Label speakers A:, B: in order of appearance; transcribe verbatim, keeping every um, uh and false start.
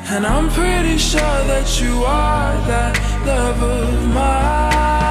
A: And I'm pretty sure that you are that love of mine.